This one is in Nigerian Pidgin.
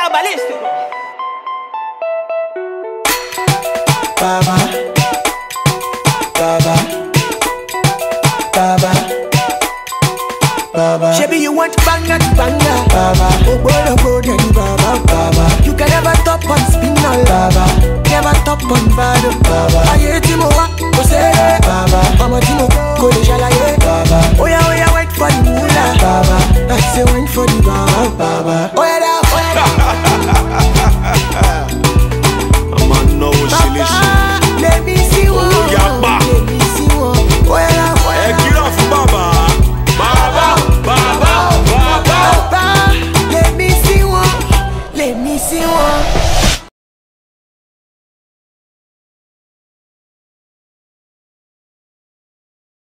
balístico. Baba, Baba, Baba, Baba. Shebi you want banger to banger. Baba, Oh boy, then Baba, Baba. You can never top on spinal. Baba, never top on bad. Baba. Aye timo wa, go say Baba, Mama timo, go de